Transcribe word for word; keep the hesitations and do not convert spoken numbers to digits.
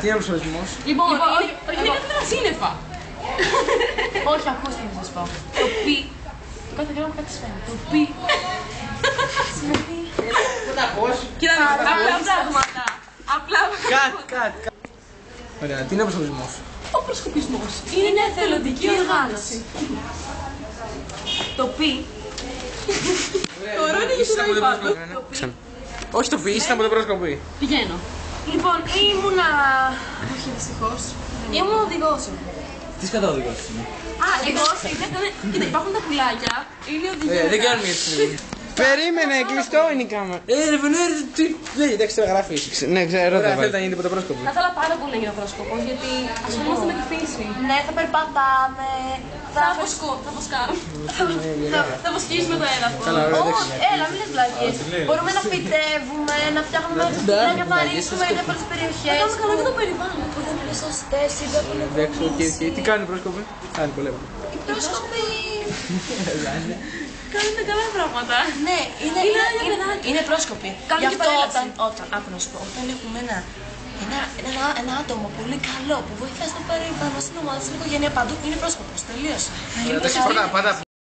Τι είναι ο προσωπισμός? Λοιπόν, είναι κάτι με τα σύννεφα. Όχι, ακούστε να σας πω. Το πι. Το κάθε γράμμα κάτι σημαίνει. Το πι. Σημαίνει. Δεν τα πώς. Κοίτα, απλά πράγματα. Απλά Κατ, κατ, κατ. Ωραία, τι είναι ο προσωπισμός? ο προσκοπισμός είναι εθελοντική οργάνωση. Το πι. Τώρα είναι γιατί το είπα. Όχι το πι, ήσταν από το προσκοπή. Πηγαίνω. Λοιπόν, ήμουνα. Όχι, δυστυχώς. Ήμουν οδηγός. Τι κατά οδηγός είναι? Α, εγώ κοίτα, υπάρχουν τα πουλάκια. Είναι οδηγία. Δεν κάνουμε έτσι. Περίμενε, κλειστό είναι η κάμερα. Ε, ρε Βενέρ, τι. Δεν, εντάξει, το γράφει. Ναι, ξέρω. Ωραία, θέλετε να γίνετε πρωτοπρόσκοποι. Θα ήθελα πάρα πολύ να γίνω πρόσκοπος γιατί ασχολούμαστε με τη φύση. Ναι, θα περπατάμε. Θα βοσκώ, θα βοσκάμε. Θα βοσκήσουμε το έδαφος. Καλά, ωραία, εντάξει. Όχι, έλα, μην λες βλακίες. Μπορούμε να φυτεύουμε, να φτιάχνουμε, να καθαρίσουμε διάφορες περιοχές. Να κάνουμε καλό και το περιβάλλον. Που δεν είναι σωστές ή δεν είναι Εντάξει, οκ, οκ. Τι κάνουν οι πρόσκοποι? Κάνει πολύ. οι πρόσκοποι. Κάνετε καλά πράγματα. Ναι, είναι, Είναι είναι, άλλα είναι, παιδάκια. είναι πρόσκοποι. Κάνουν Γι' και αυτό παρέλαση. όταν, όταν, άκου να σου πω, όταν έχουμε ένα, ένα, ένα, ένα άτομο πολύ καλό που βοηθάει στο περιβάλλον, στην ομάδα, στην οικογένεια, παντού, είναι πρόσκοπος. Τελείωσε. Εντάξει, πρώτα, πάντα